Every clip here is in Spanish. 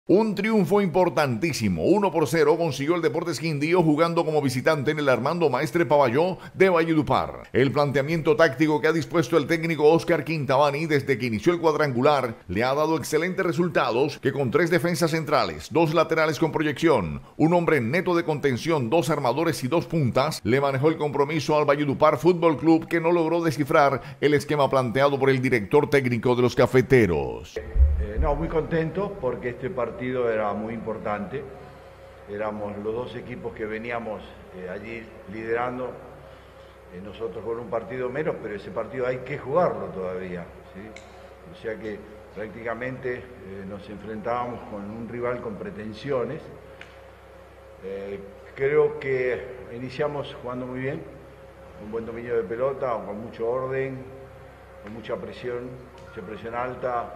Un triunfo importantísimo, 1-0 consiguió el Deportes Quindío jugando como visitante en el Armando Maestre Pavalló de Valledupar. El planteamiento táctico que ha dispuesto el técnico Oscar Quintabani desde que inició el cuadrangular le ha dado excelentes resultados que con 3 defensas centrales, 2 laterales con proyección, un hombre neto de contención, 2 armadores y 2 puntas, le manejó el compromiso al Valledupar Fútbol Club que no logró descifrar el esquema planteado por el director técnico de los cafeteros. No, muy contento porque este partido era muy importante. Éramos los 2 equipos que veníamos allí liderando, nosotros con un partido menos, pero ese partido hay que jugarlo todavía, ¿sí? O sea que prácticamente nos enfrentábamos con un rival con pretensiones. Creo que iniciamos jugando muy bien, un buen dominio de pelota, con mucho orden, con mucha presión alta.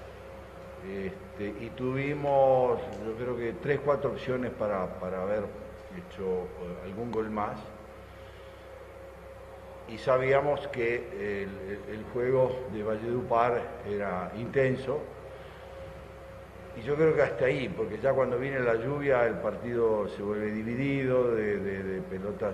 Y tuvimos, yo creo que 3-4 opciones para haber hecho algún gol más. Y sabíamos que el juego de Valledupar era intenso. Y yo creo que hasta ahí, porque ya cuando viene la lluvia el partido se vuelve dividido de pelotas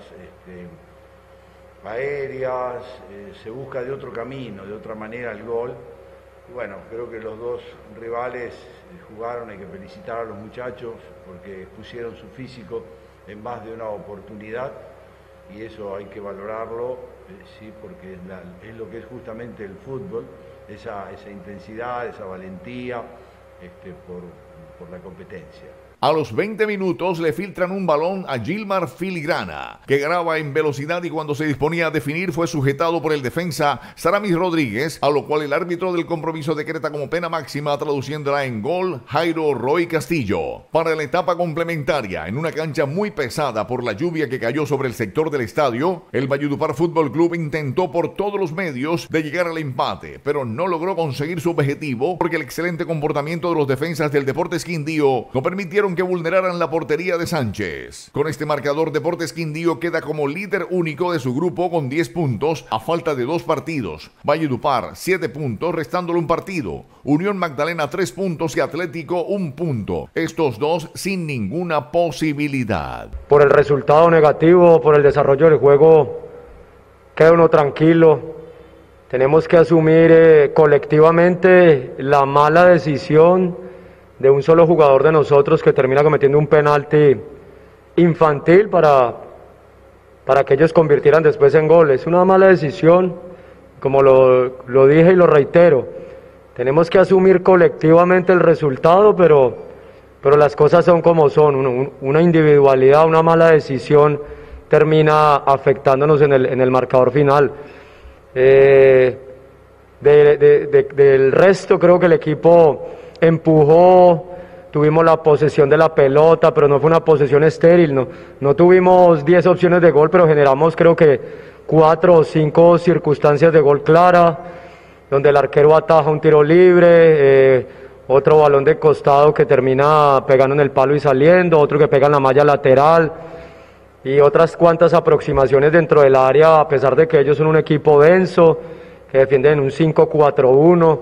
aéreas, se busca de otro camino, de otra manera el gol. Bueno, creo que los 2 rivales jugaron, hay que felicitar a los muchachos porque pusieron su físico en más de una oportunidad y eso hay que valorarlo, sí, porque es lo que es justamente el fútbol, esa intensidad, esa valentía por la competencia. A los 20 minutos le filtran un balón a Gilmar Filigrana, que graba en velocidad y cuando se disponía a definir fue sujetado por el defensa Saramis Rodríguez, a lo cual el árbitro del compromiso decreta como pena máxima, traduciéndola en gol Jairo Roy Castillo. Para la etapa complementaria, en una cancha muy pesada por la lluvia que cayó sobre el sector del estadio, el Valledupar Fútbol Club intentó por todos los medios de llegar al empate, pero no logró conseguir su objetivo porque el excelente comportamiento de los defensas del Deportes Quindío no permitieron que vulneraran la portería de Sánchez. Con este marcador, Deportes Quindío queda como líder único de su grupo con 10 puntos a falta de 2 partidos. Valledupar 7 puntos, restándole un partido. Unión Magdalena 3 puntos y Atlético 1 punto. Estos 2 sin ninguna posibilidad. Por el resultado negativo, por el desarrollo del juego, queda uno tranquilo. Tenemos que asumir colectivamente la mala decisión de un solo jugador de nosotros que termina cometiendo un penalti infantil para que ellos convirtieran después en goles. Es una mala decisión, como lo dije y lo reitero. Tenemos que asumir colectivamente el resultado, pero las cosas son como son. Una individualidad, una mala decisión termina afectándonos en el marcador final. Del resto creo que el equipo empujó, tuvimos la posesión de la pelota, pero no fue una posesión estéril, no tuvimos 10 opciones de gol, pero generamos creo que 4 o 5 circunstancias de gol clara, donde el arquero ataja un tiro libre, otro balón de costado que termina pegando en el palo y saliendo, otro que pega en la malla lateral, y otras cuantas aproximaciones dentro del área, a pesar de que ellos son un equipo denso, que defienden un 5-4-1,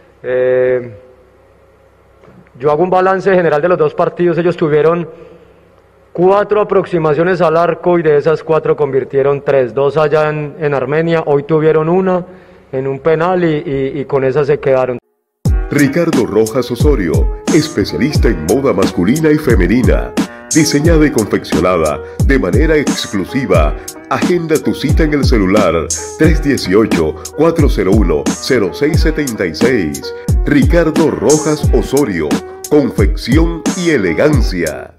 yo hago un balance general de los 2 partidos. Ellos tuvieron 4 aproximaciones al arco y de esas 4 convirtieron 3, 2 allá en Armenia, hoy tuvieron 1 en un penal y con esa se quedaron. Ricardo Rojas Osorio, especialista en moda masculina y femenina, diseñada y confeccionada de manera exclusiva. Agenda tu cita en el celular 318-401-0676. Ricardo Rojas Osorio, confección y elegancia.